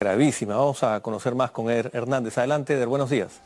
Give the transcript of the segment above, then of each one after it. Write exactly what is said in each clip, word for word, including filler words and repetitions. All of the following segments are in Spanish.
gravísima. Vamos a conocer más con Eder Hernández. Adelante, Eder, buenos días.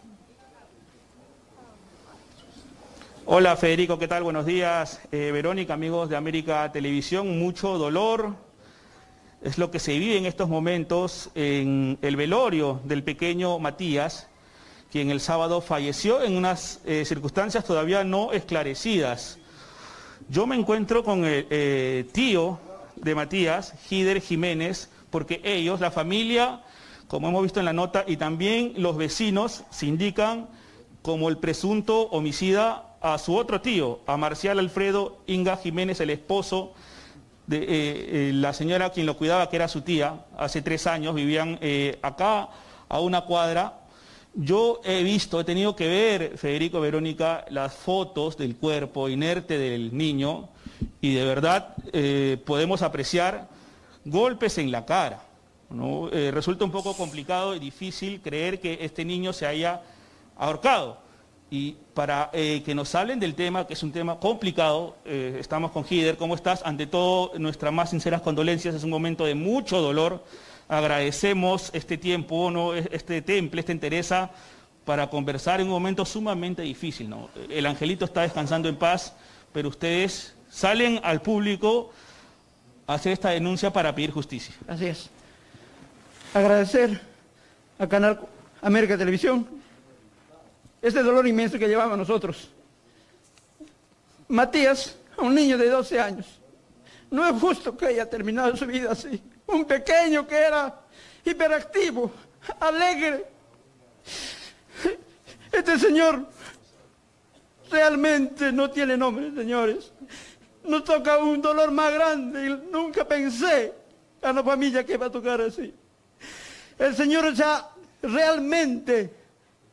Hola Federico, ¿qué tal? Buenos días. Eh, Verónica, amigos de América Televisión, mucho dolor. Es lo que se vive en estos momentos en el velorio del pequeño Matías, quien el sábado falleció en unas eh, circunstancias todavía no esclarecidas. Yo me encuentro con el eh, tío de Matías, Hider Jiménez, porque ellos, la familia, como hemos visto en la nota, y también los vecinos se indican como el presunto homicida a su otro tío, a Marcial Alfredo Inga Jiménez, el esposo de eh, eh, la señora quien lo cuidaba, que era su tía, hace tres años, vivían eh, acá a una cuadra. Yo he visto, he tenido que ver, Federico, Verónica, las fotos del cuerpo inerte del niño y de verdad eh, podemos apreciar golpes en la cara, ¿no? Eh, resulta un poco complicado y difícil creer que este niño se haya ahorcado. Y para eh, que nos hablen del tema, que es un tema complicado, eh, estamos con Hider. ¿Cómo estás? Ante todo, nuestras más sinceras condolencias, es un momento de mucho dolor. Agradecemos este tiempo, ¿no? Este temple, esta entereza, para conversar en un momento sumamente difícil, ¿no? El angelito está descansando en paz, pero ustedes salen al público a hacer esta denuncia para pedir justicia. Así es. Agradecer a Canal América Televisión este dolor inmenso que llevamos nosotros. Matías, un niño de doce años, no es justo que haya terminado su vida así. Un pequeño que era hiperactivo, alegre. Este señor realmente no tiene nombre, señores. Nos toca un dolor más grande y nunca pensé a la familia que iba a tocar así. El señor ya realmente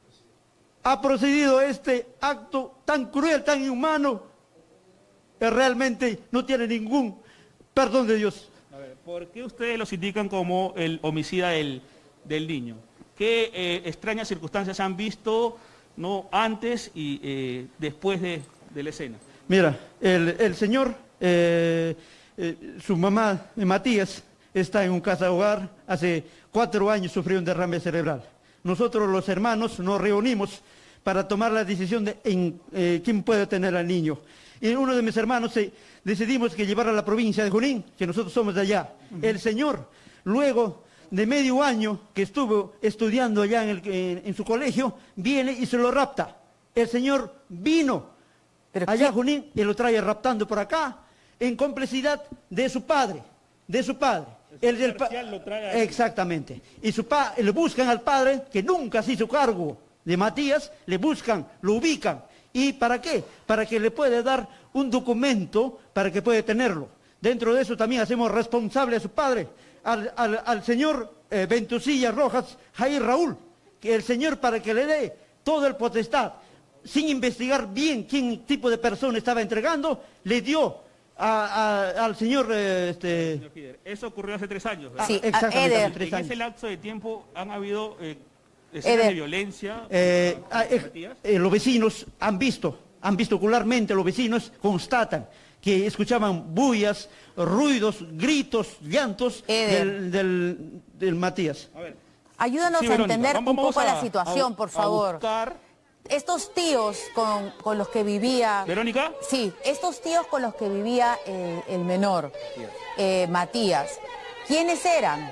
ha procedido este acto tan cruel, tan inhumano, que realmente no tiene ningún perdón de Dios. A ver, ¿por qué ustedes los indican como el homicida del, del niño? ¿Qué eh, extrañas circunstancias han visto, no, antes y eh, después de, de la escena? Mira, el, el señor, eh, eh, su mamá, Matías, está en un casa hogar, hace cuatro años sufrió un derrame cerebral. Nosotros los hermanos nos reunimos para tomar la decisión de en, eh, quién puede tener al niño. Y uno de mis hermanos eh, decidimos que llevar a la provincia de Junín, que nosotros somos de allá. Uh-huh. El señor, luego de medio año que estuvo estudiando allá en, el, en, en su colegio, viene y se lo rapta. El señor vino ¿Pero allá a Junín y lo trae raptando por acá, en complicidad de su padre, de su padre. El del lo trae exactamente. Y su pa le buscan al padre, que nunca se hizo cargo de Matías, le buscan, lo ubican. ¿Y para qué? Para que le pueda dar un documento para que pueda tenerlo. Dentro de eso también hacemos responsable a su padre, al, al, al señor eh, Ventusilla Rojas Jair Raúl, que el señor para que le dé todo el potestad, sin investigar bien quién tipo de persona estaba entregando, le dio A, a, al señor, eh, este... Eso ocurrió hace tres años, ¿verdad? Sí, exactamente, Eder. hace tres en años. ese lapso de tiempo han habido eh, escenas Eder. de violencia. Eh, ¿A, a, eh, eh, los vecinos han visto, han visto ocularmente, los vecinos constatan que escuchaban bullas, ruidos, gritos, llantos del, del, del Matías. A ver. Ayúdanos Sí, a Verónica, entender vamos, un poco vamos a, la situación, a, por favor. A buscar... Estos tíos con, con los que vivía... ¿Verónica? Sí, estos tíos con los que vivía eh, el menor, eh, Matías, ¿quiénes eran?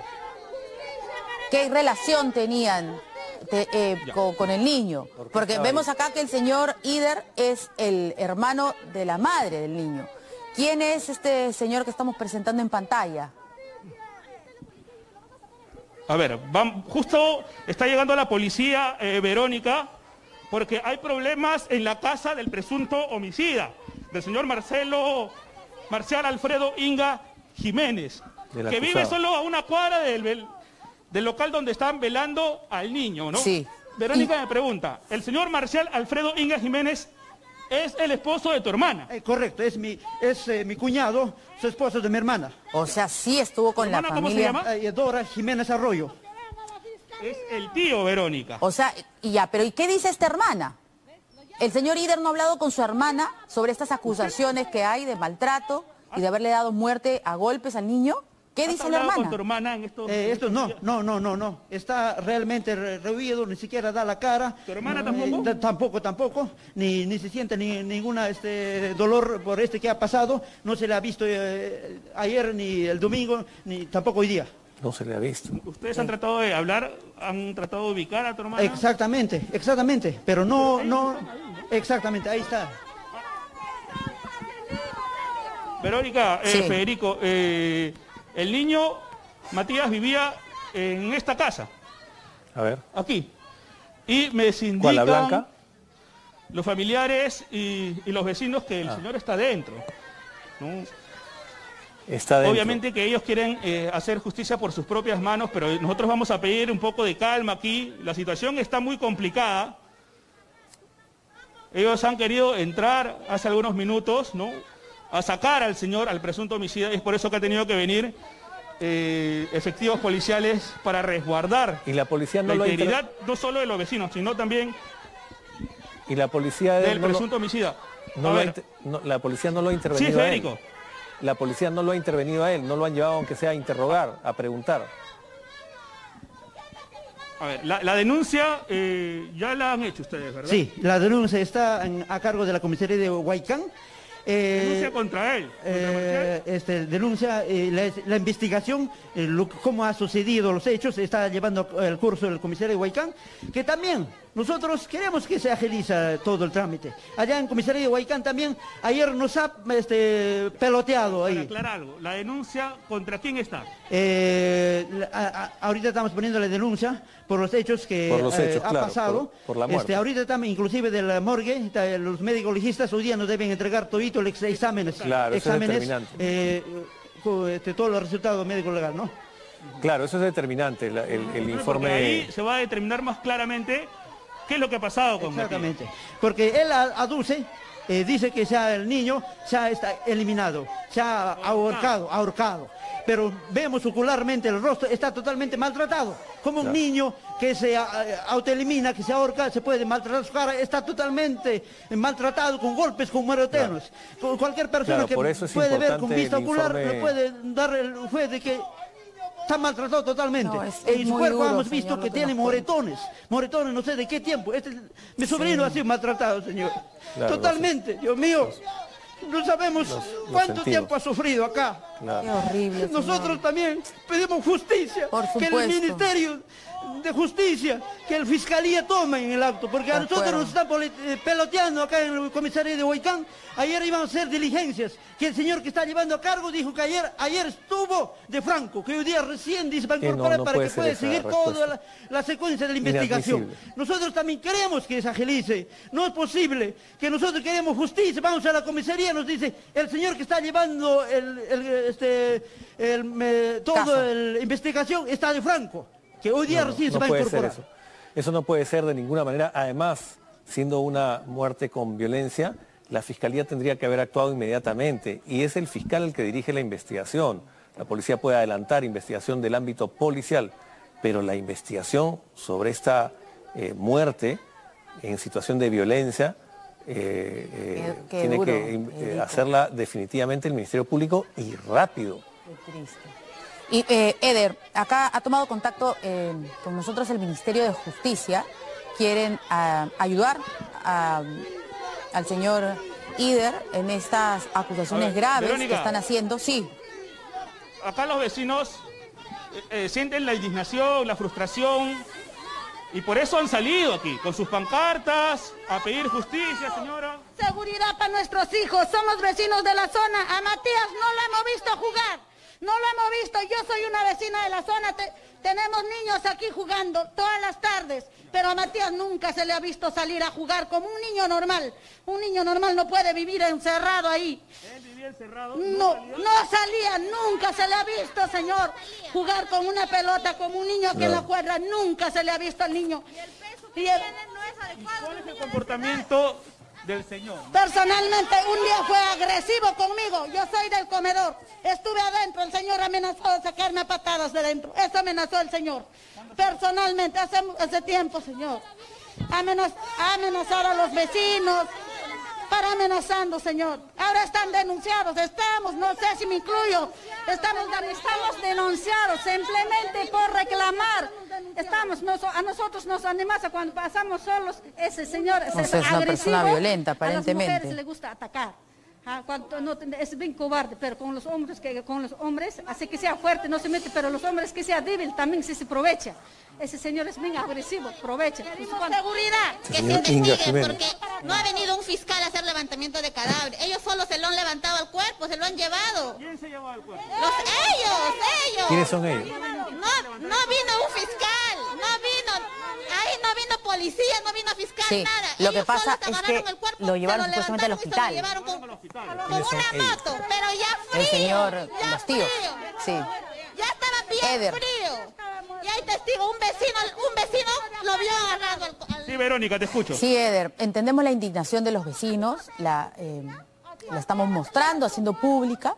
¿Qué relación tenían de, eh, con, con el niño? Porque vemos acá que el señor Hider es el hermano de la madre del niño. ¿Quién es este señor que estamos presentando en pantalla? A ver, van, justo está llegando la policía, eh, Verónica, porque hay problemas en la casa del presunto homicida, del señor Marcelo, Marcial Alfredo Inga Jiménez, que vive solo a una cuadra del, del, del local donde están velando al niño, ¿no? Sí. Verónica y... me pregunta, ¿el señor Marcial Alfredo Inga Jiménez es el esposo de tu hermana? Eh, correcto, es, mi, es eh, mi cuñado, su esposo de mi hermana. O sea, sí estuvo con la familia. ¿Cómo se llama? Eh, Dora Jiménez Arroyo. Es el tío, Verónica. O sea, y ya, pero ¿y qué dice esta hermana? El señor Hider no ha hablado con su hermana sobre estas acusaciones que hay de maltrato y de haberle dado muerte a golpes al niño. ¿Qué ¿Has dice la hablado hermana? con tu hermana en estos, Eh, esto estos no, días? no, no, no, no. Está realmente re- rehuido, ni siquiera da la cara. ¿Tu hermana Eh, tampoco? da- tampoco, tampoco. Ni, ni se siente ni ninguna este dolor por este que ha pasado. No se le ha visto eh, ayer ni el domingo, ni tampoco hoy día. No se le ha visto. ¿Ustedes han tratado de hablar, han tratado de ubicar a tu hermana? Exactamente, exactamente. Pero no, no, exactamente, ahí está. Verónica, eh, Sí. Federico, eh, el niño Matías vivía en esta casa, A ver. aquí, y me indican ¿Cuál, la blanca? los familiares y, y los vecinos que el Ah. señor está dentro, ¿no? Está dentro. Obviamente que ellos quieren eh, hacer justicia por sus propias manos, pero nosotros vamos a pedir un poco de calma aquí. La situación está muy complicada. Ellos han querido entrar hace algunos minutos, ¿no?, a sacar al señor, al presunto homicida, y es por eso que ha tenido que venir eh, efectivos policiales para resguardar Y la policía no la lo ha inter- integridad no solo de los vecinos, sino también Y la policía de él del no lo- presunto homicida. no A lo ha ver, inter- no, la policía no lo ha intervenido sí, a él. Federico. La policía no lo ha intervenido a él, no lo han llevado aunque sea a interrogar, a preguntar. A ver, la, la denuncia eh, ya la han hecho ustedes, ¿verdad? Sí, la denuncia está en- a cargo de la comisaría de Huaycán. Eh, Denuncia contra él. contra Eh, este, denuncia eh, la, la investigación, eh, lo- cómo ha sucedido los hechos, se está llevando el curso del comisario de Huaycán, que también nosotros queremos que se agiliza todo el trámite. Allá en comisaría de Huaycán también, ayer nos ha este, peloteado Para ahí. aclarar algo, ¿la denuncia contra quién está? Eh, la- a- a- ahorita estamos poniendo la denuncia por los hechos que Por los eh, hechos, ha claro, pasado. por- por la muerte. Este, ahorita estamos inclusive de la morgue, está- los médicos legistas hoy día nos deben entregar todito los exámenes, Claro, eso es exámenes, determinante. eh, co- este, todos los resultados médicos legal, ¿no? Claro, eso es determinante, la- el, el Porque informe... ahí se va a determinar más claramente qué es lo que ha pasado con Matías. Exactamente. Porque él a- aduce, eh, dice que ya el niño ya está eliminado, se ha ahorcado, ahorcado. Pero vemos ocularmente el rostro, está totalmente maltratado. Como un Claro. niño que se a- a- autoelimina, que se ahorca, se puede maltratar su cara, está totalmente maltratado con golpes, con moretones. Con cualquier persona Claro, que por eso es puede ver con importante vista el ocular, informe- le puede dar el fe de que está maltratado totalmente. No, es- es en su muy cuerpo duro, hemos visto señor, que lo que tiene nos cuenta. moretones, moretones no sé de qué tiempo. Este, mi sobrino ha sido maltratado, señor. Claro, Totalmente, Dios mío. No sabemos los cuánto sentimos. tiempo ha sufrido acá. Claro. Qué horrible, señor. Nosotros también pedimos justicia, Por que el supuesto. Ministerio de Justicia, que el Fiscalía tome en el acto, porque a De nosotros acuerdo. nos están poli- eh, peloteando acá en el comisario de Huaycán. Ayer iban a hacer diligencias, que el señor que está llevando a cargo dijo que ayer, ayer estuvo de Franco, que hoy día recién dice va a Que no, incorporar no para puede que ser pueda esa seguir respuesta. toda la, la secuencia de la investigación. Inadmisible. Nosotros también queremos que se agilice. No es posible que nosotros queremos justicia. Vamos a la comisaría, nos dice el señor que está llevando el, el, este, el, me- Caso. toda la investigación está de Franco, que hoy día No, no, recién no se va a puede ser incorporar. eso. Eso no puede ser de ninguna manera. Además, siendo una muerte con violencia, la Fiscalía tendría que haber actuado inmediatamente y es el fiscal el que dirige la investigación. La policía puede adelantar investigación del ámbito policial, pero la investigación sobre esta eh, muerte en situación de violencia eh, eh, Qué- qué tiene duro, que eh, Federico. hacerla definitivamente el Ministerio Público y rápido. Qué triste. Y eh, Eder, acá ha tomado contacto eh, con nosotros el Ministerio de Justicia. Quieren ah, ayudar a- al señor Ider en estas acusaciones A ver, graves Verónica. que están haciendo. Sí, Acá los vecinos eh, eh, sienten la indignación, la frustración, y por eso han salido aquí, con sus pancartas, a pedir justicia, señora. Seguridad para nuestros hijos, somos vecinos de la zona. A Matías no lo hemos visto jugar, no lo hemos visto. Yo soy una vecina de la zona, te- tenemos niños aquí jugando todas las tardes, pero a Matías nunca se le ha visto salir a jugar como un niño normal. Un niño normal no puede vivir encerrado ahí. Él vivía encerrado. No, no salía, nunca se le ha visto, señor, jugar con una pelota como un niño que en la cuadra, nunca se le ha visto al niño. Y el- ¿Cuál es el comportamiento del señor? Personalmente, un día fue agresivo conmigo. Yo soy del comedor. Estuve adentro. El señor amenazó de sacarme a patadas de dentro. Eso amenazó el señor. Personalmente, hace, hace tiempo, señor. Amenaz, amenazar a los vecinos. para amenazando, señor. Ahora están denunciados, estamos, no sé si me incluyo, estamos, estamos denunciados simplemente por reclamar. Estamos, nos, a nosotros nos amenaza cuando pasamos solos, ese señor es, O sea, es una persona violenta, aparentemente. A las mujeres les gusta atacar. Ah, cuando no, es bien cobarde, pero con los hombres, que con los hombres, así que sea fuerte, no se mete, pero los hombres que sea débil también se, se aprovecha. Ese señor es bien agresivo, aprovecha. Pedimos seguridad, que se investigue, porque no ha venido un fiscal a hacer levantamiento de cadáveres. Ellos solo se lo han levantado al cuerpo, se lo han llevado. ¿Quién se llevó al cuerpo? Los, ellos, ellos. ¿Quiénes son ellos? No, no vino un fiscal, no vino, ahí no vino policía, no vino fiscal, Sí, nada. lo que Ellos pasa solos es agarraron que el cuerpo, lo llevaron se supuestamente al levantaron y se lo hospital. llevaron con, con ¿Quiénes son una ellos? moto, pero ya frío. El señor, ya los tíos. frío. Sí. Ya estaba bien Eder. frío. Y hay testigos, un vecino, un vecino lo vio agarrado al, al... Sí, Verónica, te escucho. Sí, Eder, entendemos la indignación de los vecinos, la, eh, la estamos mostrando, haciendo pública.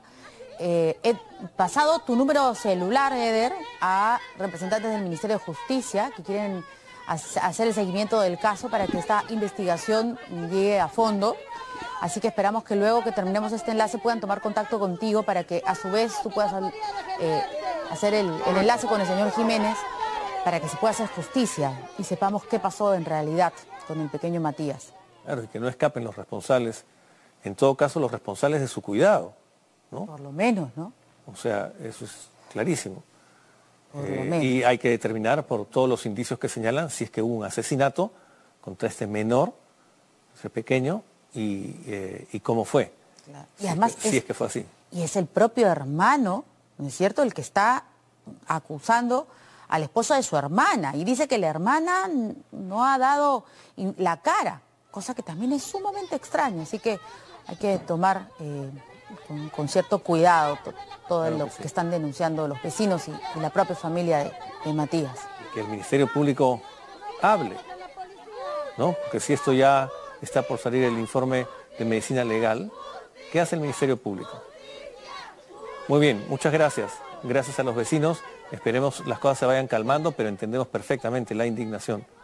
Eh, he pasado tu número celular, Eder, a representantes del Ministerio de Justicia que quieren hacer el seguimiento del caso para que esta investigación llegue a fondo. Así que esperamos que luego que terminemos este enlace puedan tomar contacto contigo para que a su vez tú puedas eh, hacer el, el enlace con el señor Jiménez para que se pueda hacer justicia y sepamos qué pasó en realidad con el pequeño Matías. Claro, y que no escapen los responsables, en todo caso los responsables de su cuidado, ¿no? Por lo menos, ¿no? O sea, eso es clarísimo. Por lo Eh, menos. y hay que determinar por todos los indicios que señalan si es que hubo un asesinato contra este menor, ese pequeño, y, eh, y cómo fue. Claro. Y Si, además es que, si es que fue así. Y es el propio hermano, ¿no es cierto?, el que está acusando al esposo de su hermana. Y dice que la hermana no ha dado la cara, cosa que también es sumamente extraña. Así que hay que tomar eh, con, con cierto cuidado to, todo Claro lo que que, sí. están denunciando los vecinos y, y la propia familia de, de Matías. Que el Ministerio Público hable, ¿no? Porque si esto ya está por salir el informe de medicina legal, ¿qué hace el Ministerio Público? Muy bien, muchas gracias. Gracias a los vecinos. Esperemos las cosas se vayan calmando, pero entendemos perfectamente la indignación